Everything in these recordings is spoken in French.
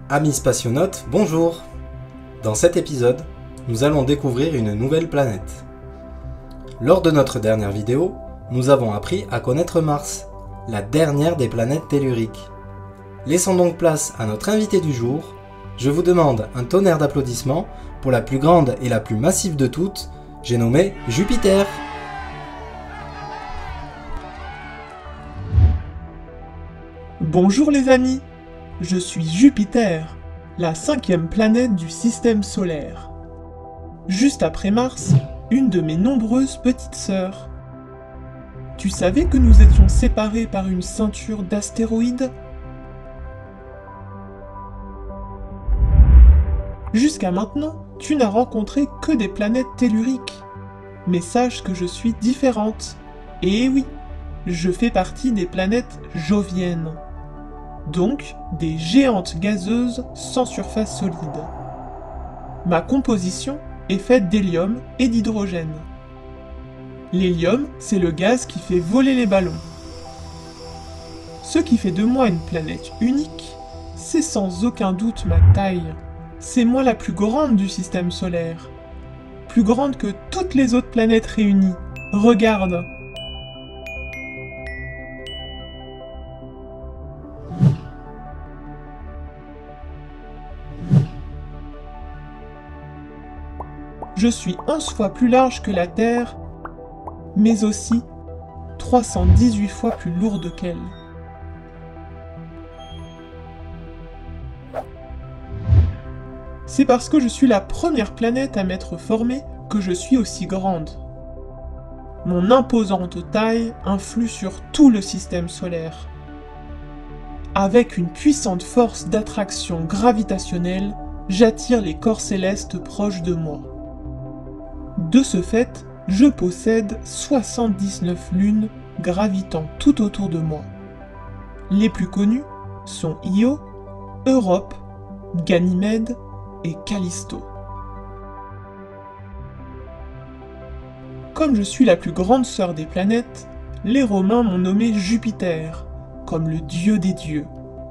Amis spationautes, bonjour! Dans cet épisode, nous allons découvrir une nouvelle planète. Lors de notre dernière vidéo, nous avons appris à connaître Mars, la dernière des planètes telluriques. Laissons donc place à notre invité du jour. Je vous demande un tonnerre d'applaudissements pour la plus grande et la plus massive de toutes, j'ai nommé Jupiter. Bonjour les amis, je suis Jupiter, la 5e planète du système solaire. Juste après Mars, une de mes nombreuses petites sœurs. Tu savais que nous étions séparés par une ceinture d'astéroïdes? Jusqu'à maintenant, tu n'as rencontré que des planètes telluriques. Mais sache que je suis différente. Et oui, je fais partie des planètes joviennes. Donc, des géantes gazeuses sans surface solide. Ma composition est faite d'hélium et d'hydrogène. L'hélium, c'est le gaz qui fait voler les ballons. Ce qui fait de moi une planète unique, c'est sans aucun doute ma taille. C'est moi la plus grande du système solaire. Plus grande que toutes les autres planètes réunies. Regarde! Je suis 11 fois plus large que la Terre, mais aussi 318 fois plus lourde qu'elle. C'est parce que je suis la première planète à m'être formée que je suis aussi grande. Mon imposante taille influe sur tout le système solaire. Avec une puissante force d'attraction gravitationnelle, j'attire les corps célestes proches de moi. De ce fait, je possède 79 lunes gravitant tout autour de moi. Les plus connues sont Io, Europe, Ganymède et Callisto. Comme je suis la plus grande sœur des planètes, les Romains m'ont nommé Jupiter, comme le dieu des dieux.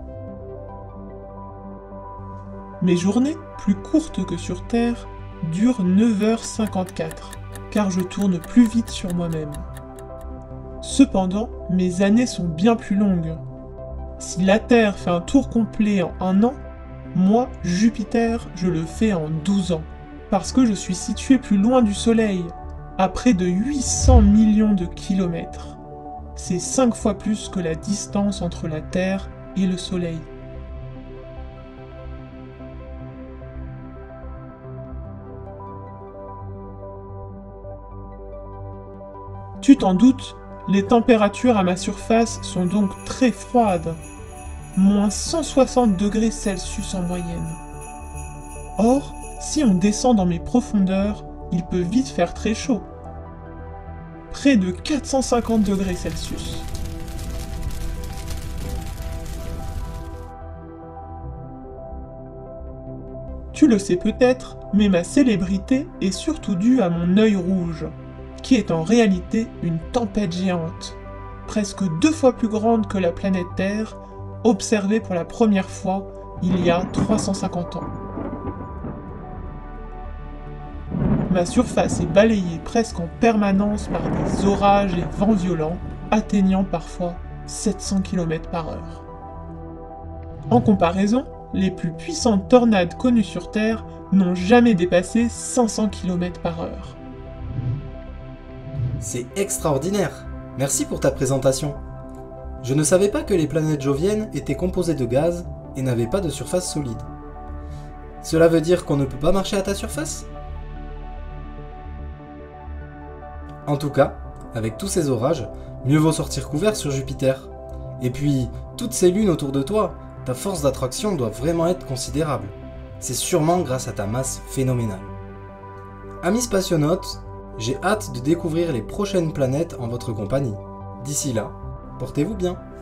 Mes journées, plus courtes que sur Terre, durent 9h54, car je tourne plus vite sur moi-même. Cependant, mes années sont bien plus longues. Si la Terre fait un tour complet en 1 an, moi, Jupiter, je le fais en 12 ans, parce que je suis situé plus loin du Soleil, à près de 800 millions de kilomètres. C'est 5 fois plus que la distance entre la Terre et le Soleil. Tu t'en doutes, les températures à ma surface sont donc très froides, moins 160 degrés Celsius en moyenne. Or, si on descend dans mes profondeurs, il peut vite faire très chaud, près de 450 degrés Celsius. Tu le sais peut-être, mais ma célébrité est surtout due à mon œil rouge, qui est en réalité une tempête géante, presque 2 fois plus grande que la planète Terre, observée pour la première fois il y a 350 ans. Ma surface est balayée presque en permanence par des orages et vents violents, atteignant parfois 700 km/h. En comparaison, les plus puissantes tornades connues sur Terre n'ont jamais dépassé 500 km/h. C'est extraordinaire! Merci pour ta présentation. Je ne savais pas que les planètes joviennes étaient composées de gaz et n'avaient pas de surface solide. Cela veut dire qu'on ne peut pas marcher à ta surface? En tout cas, avec tous ces orages, mieux vaut sortir couvert sur Jupiter. Et puis, toutes ces lunes autour de toi, ta force d'attraction doit vraiment être considérable. C'est sûrement grâce à ta masse phénoménale. Amis spationautes, j'ai hâte de découvrir les prochaines planètes en votre compagnie. D'ici là, portez-vous bien.